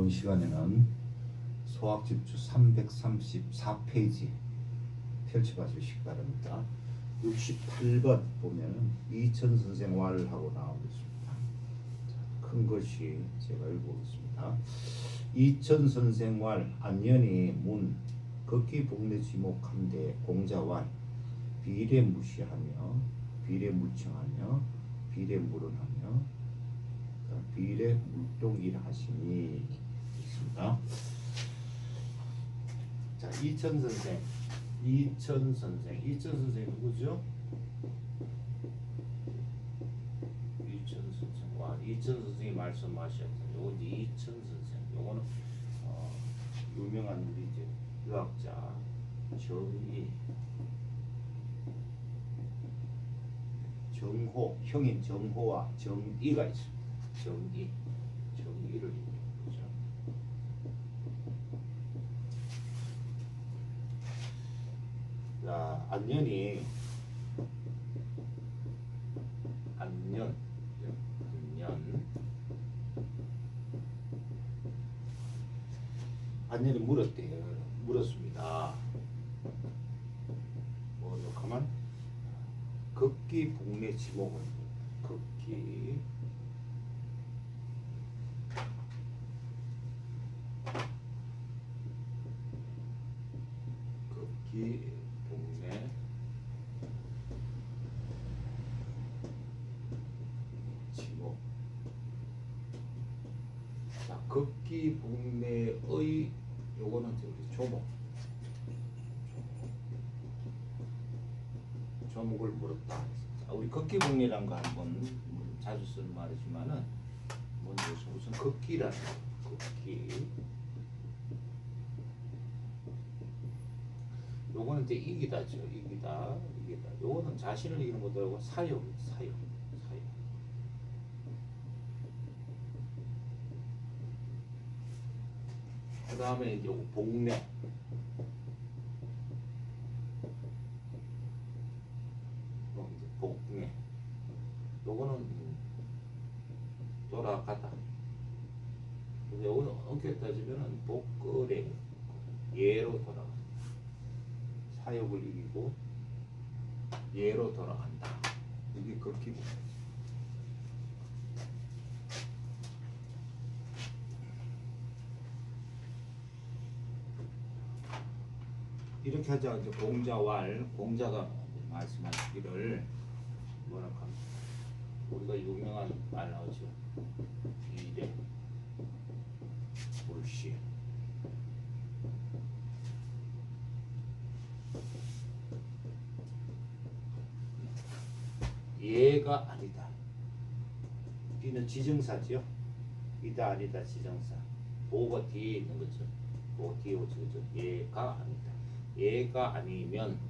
이번 시간에는 소학집주 334페이지 펼쳐봐 주시기 바랍니다. 68번 보면 이천 선생 왈하고 나오겠습니다. 큰 글씨 제가 읽어보겠습니다. 이천 선생 왈 안연히 문 극기 복내 지목함대 공자왈 비례 무시하며 비례 물청하며 비례 물은하며 비례 물동일 하시니 있습니다. 자, 이천 선생 누구죠? 이천 선생이 말씀하셨던 요거 이제 이천 선생, 요거는 유명한 우리 이제 유학자 정호 형인 정호와 정이가 있습니다. 정이를 보죠. 자, 안년 안년이 물었습니다. 뭐죠? 가만 극기 복내 지목은 극기 복내 지목. 자, 극기 복내의 요거는 우리 조목을 물었다. 자, 우리 극기 복내란 거 한번 자주 쓰는 말이지만은 먼저 우선 극기라는 극기. 요거는 이제 이기다죠. 이기다. 요거는 자신을 이기는 것들하고 사용. 그 다음에 이제 복내. 복내. 요거는 돌아가다. 근데 요거는 어떻게 따지면은 복거래. 예로 돌아가. 사욕을 이기고 예로 돌아간다. 이게 극기 복내죠. 이렇게 하자. 이제 공자가 말씀하시기를 뭐라고 합니까? 우리가 유명한 말 나오죠. 비례 물시. 예가 아니다. 비는 지정사죠. 이다 아니다 지정사. 보가 뒤에 있는 거죠. 보 뒤에 오죠. 그죠? 예가 아니다. 예가 아니면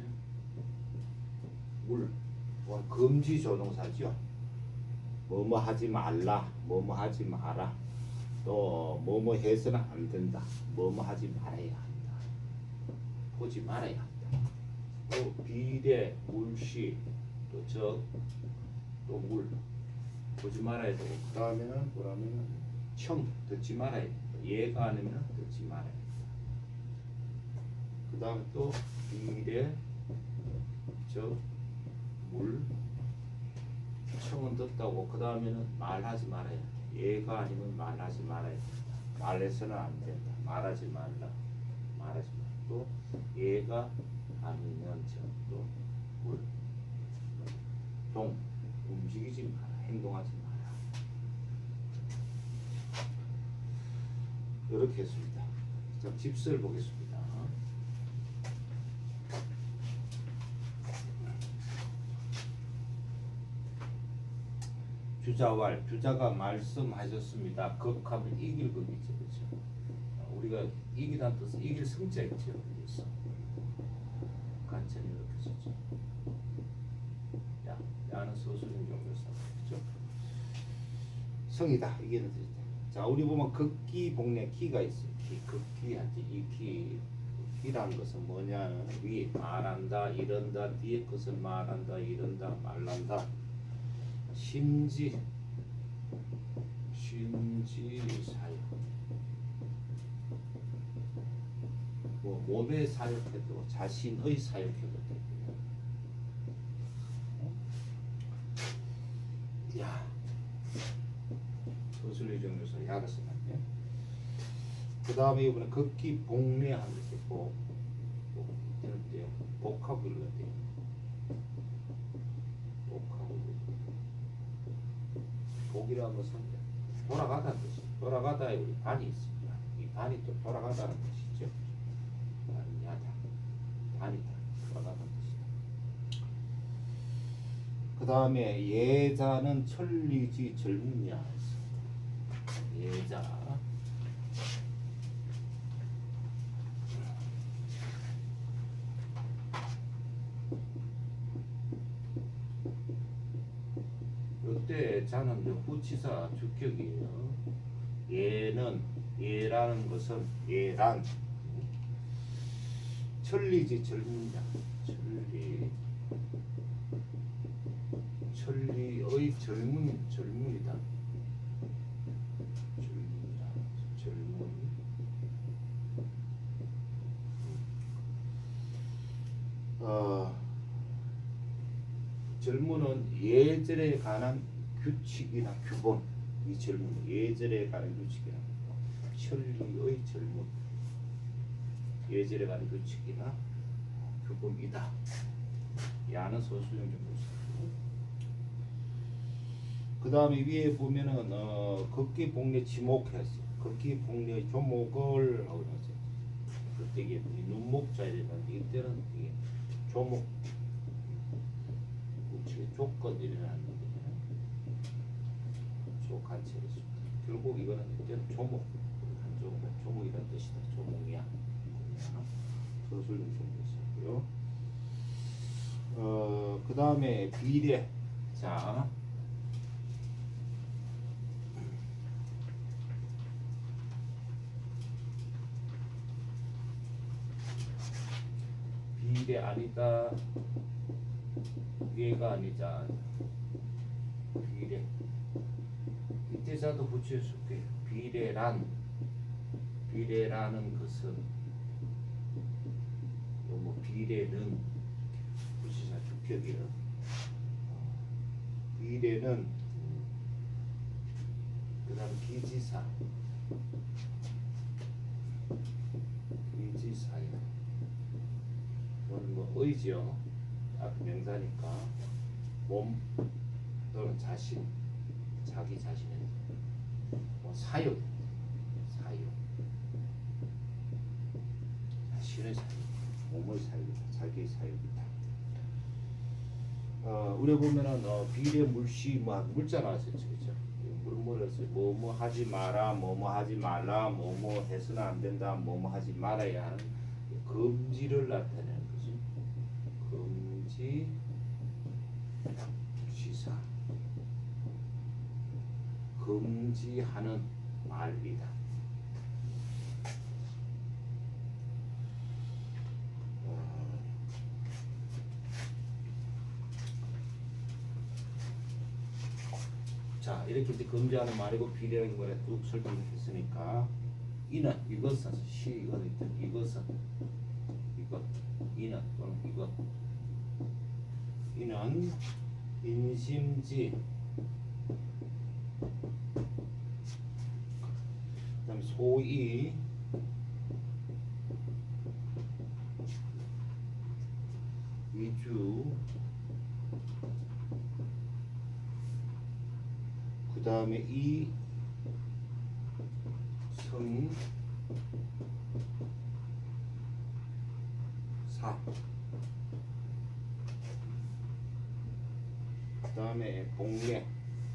물 금지 조동사죠. 뭐뭐 하지 말라, 뭐뭐 하지 마라, 또 뭐뭐 해서는 안 된다, 뭐뭐 하지 말아야 한다, 보지 말아야 한다. 또 비례, 물시, 또 적, 또 물 보지 말아야 되고, 그 다음에는 뭐라면은 청 듣지 말아야 돼. 예가 아니면 듣지 말아야 돼. 그 다음에 또 비례, 적, 물, 청은 듣다고. 그 다음에는 말하지 말아야 돼. 예가 아니면 말하지 말아야 돼. 말해서는 안 된다. 말하지 말라. 또 예가 아니면 또 물, 동 움직이지 마라. 행동하지 마라. 이렇게 했습니다. 자, 집설 보겠습니다. 주자왈, 주자가 말씀하셨습니다. 극하면 이길 극이죠. 그렇죠? 우리가 이기다는 뜻은 이길 성자 있죠. 그래서 간단히 이렇게 쓰죠. 야는 서술인 종교사. 그렇죠? 성이다. 이기는 뜻이다. 자, 우리 보면 극기 복내 기가 있어요. 극기한테 이 기라는 것은 뭐냐? 위 말한다, 이런다, 뒤에 것을 말한다, 이런다, 말란다. 심지 사유 뭐 몸에 사역해도 자신의 사역해도 되고요. 야, 서술리 정도서 약을 써놨네. 그 다음에 이번에 극기 복례하는 게 되는데요. 복합으로 돼요. 복합으로. 복이라는 것은 돌아가다는 뜻이. 돌아가다에 우리 반이 있습니다. 이 반이 또 돌아가다는 뜻이죠. 반야다, 반이다, 돌아가다는 뜻이다. 그 다음에 예자는 천리지 젊냐. 예자. 이때 자는 후치사 주격이에요. 예라는 것은 예란 천리지 젊은 자. 천리의 젊은이다. 젊은은 예절에 관한 규칙이나 규범. 이 젊은 예절에 관한 규칙이나 천리의 젊은 예절에 관한 규칙이나 규범이다. 야는 소수령 정도. 그 다음에 위에 보면은 극기 복례 지목했어요. 극기 복례 조목을 하고 있어요. 그때 이게 눈목자리라는 이때는 이게 조목 우측에 조건이라는 조간체를 씁니다. 결국 이거는 이때는 조목 조목이라는 뜻이다. 조목이야. 서술 좀 있고요. 그 다음에 비례. 자. 비례 아니다. 위가 아니자. 비례. 이때자도 붙여줄게. 비례라는 것은 뭐 비례는 부시사 주격이에요. 비례는 그다음 기지사예요. 이건 뭐 의지요. 앞 명사니까 몸 또는 자신, 자기 자신의 뭐 사유. 자신의 사유, 몸의 사유다, 자기의 사유다. 우리 보면은 비례 물시 뭐 물자 나왔었죠, 그렇죠? 물물에서 뭐뭐 하지 마라, 뭐뭐 하지 말라, 뭐뭐 해서는 안 된다, 뭐뭐 하지 말아야 하는 금지를 나타내는 거지. 금지 시사. 금지하는 말이다. 자, 이렇게 이제 금지하는 말이고 비례라는 거에 쭉 설명했으니까 이는 이것은 이것은 이것 이는 또는 이것 이는 인심지 그다음에 소위 위주 그 다음에 이 성 사 그 다음에 복례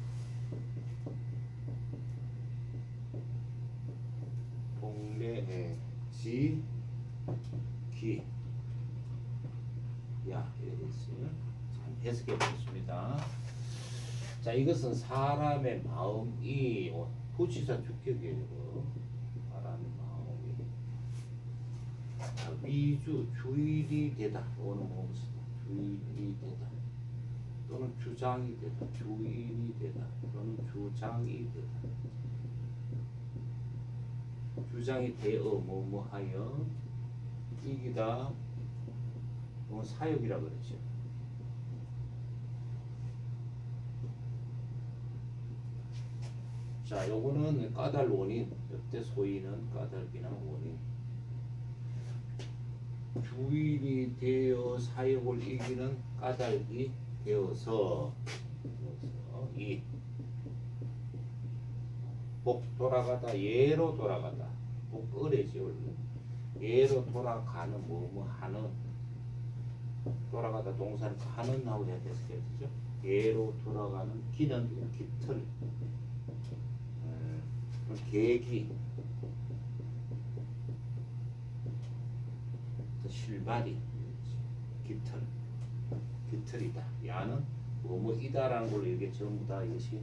지 기 야 이렇게 있어요. 해석해 보겠습니다. 자, 이것은 사람의 마음이 후치사 주격이에요. 사람의 마음이 위주 주일이 되다. 오는 무엇이다. 주일이 되다. 또는 주장이 되다. 주인이 되다. 또는 주장이 되다. 주장이 되어 뭐뭐하여 이기다. 이건 사역이라 그러죠. 자, 요거는 까닭 원인. 역대 소인은 까닭이나 원인. 주인이 되어 사역을 이기는 까닭이 되어서 이 복 돌아가다 예로 돌아가다 복 어레지 원래 예로 돌아가는 뭐뭐 하는 돌아가다 동사를 하는 하고 해석해야 되죠. 예로 돌아가는 기는 깃털 계기 실발이 깃털이다. 야는 뭐뭐이다라는 걸로 이게 전부 다 이것이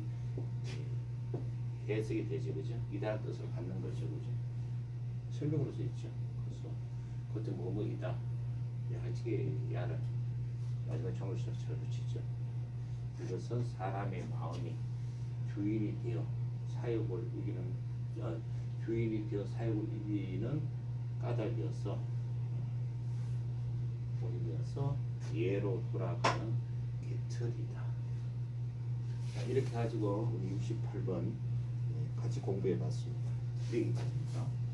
해석이 되죠, 그죠? 이다는 뜻을 갖는 거죠, 그죠? 설명으로 써 있죠. 그래서 그것도 뭐뭐이다. 하지게 야를 마지막 정을 붙이죠. 이것은 사람의 마음이 주인이 되어 사역을 이기는 주인이 되어 사역을 이기는 까닭이어서 원인이어서 예로 돌아가는 깃털이다. 자, 이렇게 가지고 우리 68번 같이 공부해 봤습니다. 여기까지입니다.